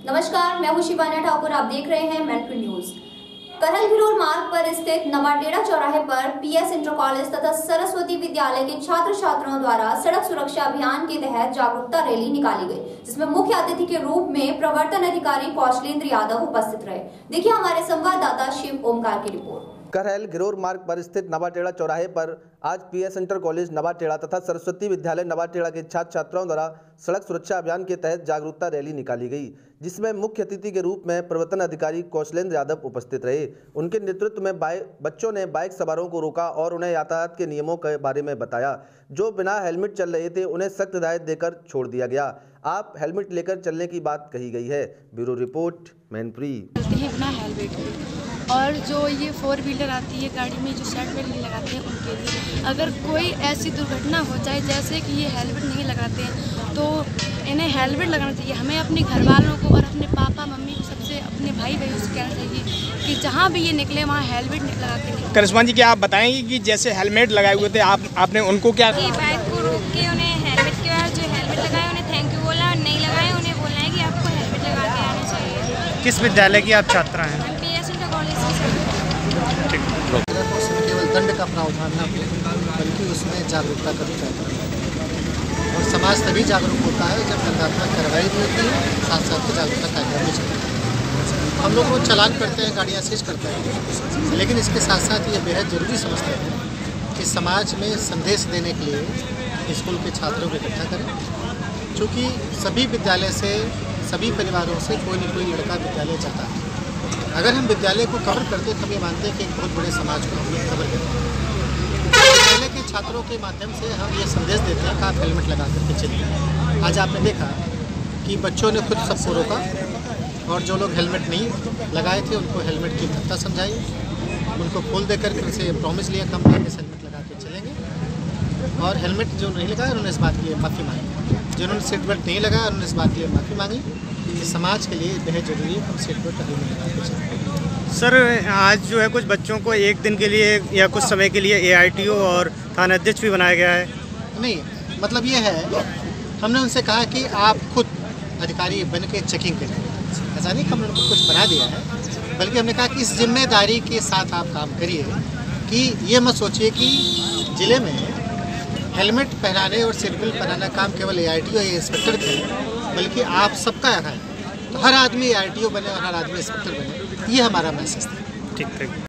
नमस्कार, मैं हूं शिवाना ठाकुर। आप देख रहे हैं मैनपुर न्यूज। करहल घिरोल मार्ग पर स्थित नवाडेड़ा चौराहे पर पीएस इंटर कॉलेज तथा सरस्वती विद्यालय के छात्र छात्राओं द्वारा सड़क सुरक्षा अभियान के तहत जागरूकता रैली निकाली गई, जिसमें मुख्य अतिथि के रूप में प्रवर्तन अधिकारी कौशलेंद्र यादव उपस्थित रहे। देखिए हमारे संवाददाता शिव ओमकार की रिपोर्ट। करहल घिरोल मार्ग पर स्थित नवाटेड़ा चौराहे पर आज पीएस इंटर कॉलेज नवाटेड़ा तथा सरस्वती विद्यालय नवाटेड़ा के छात्र छात्राओं द्वारा सड़क सुरक्षा अभियान के तहत जागरूकता रैली निकाली गई, जिसमें मुख्य अतिथि के रूप में प्रवर्तन अधिकारी कौशलेंद्र यादव उपस्थित रहे। उनके नेतृत्व में बच्चों ने बाइक सवारों को रोका और उन्हें यातायात के नियमों के बारे में बताया। जो बिना हेलमेट चल रहे थे उन्हें सख्त हिदायत देकर छोड़ दिया गया। आप हेलमेट लेकर चलने की बात कही गई है। Bureau report, Mainpuri. और जो ये 4 व्हीलर आती है गाड़ी में जो सीट बेल्ट नहीं लगाते हैं उनके लिए, अगर कोई ऐसी दुर्घटना हो जाए जैसे कि ये हेलमेट नहीं लगाते हैं तो इन्हें हेलमेट लगाना चाहिए। हमें अपने घर वालों को और अपने पापा मम्मी को, सबसे अपने भाई बहनों से कहना चाहिए कि जहाँ भी ये निकले वहाँ हेलमेट लगा के निकले। करिश्मा जी, क्या आप बताएंगे कि जैसे हेलमेट लगाए हुए थे आपने उनको क्या बाइक को रोक के उन्हें हेलमेट के बाद जो हेलमेट लगाए उन्हें थैंक यू बोला, और नहीं लगाए उन्हें बोलना है कि आपको हेलमेट लगा के आना चाहिए। किस विद्यालय की आप छात्रा हैं? केवल दंड का प्रावधान न हो, बल्कि उसमें जागरूकता का भी पैदा है। और समाज तभी जागरूक होता है जब दंडात्मक कार्रवाई भी होती है, साथ साथ जागरूकता कार्यक्रम भी चलता है। हम लोग वो चालान करते हैं, गाड़ियाँ सीज करते हैं, लेकिन इसके साथ साथ ये बेहद ज़रूरी समझते हैं कि समाज में संदेश देने के लिए स्कूल के छात्रों को इकट्ठा करें। चूँकि सभी विद्यालय से, सभी परिवारों से कोई न कोई लड़का विद्यालय जाता है। अगर हम विद्यालय को कवर करते तो हम ये मानते हैं कि एक बहुत बड़े समाज को हम लोग कवर करते हैं। विद्यालय के छात्रों के माध्यम से हम ये संदेश देते हैं कि आप हेलमेट लगा करके चलिए। आज आपने देखा कि बच्चों ने खुद सबको रोका और जो लोग हेलमेट नहीं लगाए थे उनको हेलमेट की महत्ता समझाई, उनको फूल देकर के उनसे प्रॉमिस लिया कि हम हेलमेट लगा के चलेंगे। और हेलमेट जो नहीं लगाया उन्होंने इस बात के लिए माफ़ी मांगी, जिन्होंने सीट बेल्ट नहीं लगाया उन्होंने इस बात के लिए माफ़ी मांगी। समाज के लिए बेहद जरूरी है हम सीट बेल्ट हेलमेट लगा के चलें। सर, आज जो है कुछ बच्चों को एक दिन के लिए या कुछ समय के लिए AITO और थाना अध्यक्ष भी बनाया गया है। नहीं, मतलब ये है, हमने उनसे कहा कि आप खुद अधिकारी बन के चेकिंग करें। ऐसा नहीं कि हमने उनको कुछ बना दिया है, बल्कि हमने कहा कि इस जिम्मेदारी के साथ आप काम करिए कि ये मत सोचिए कि ज़िले में हेलमेट पहनाने और सीट बेल्ट पहनाना काम केवल AITO या इंस्पेक्टर थे, बल्कि आप सबका है। तो हर आदमी AITO बने और हर आदमी इंस्पेक्टर बने, ये हमारा मैसेज था। ठीक।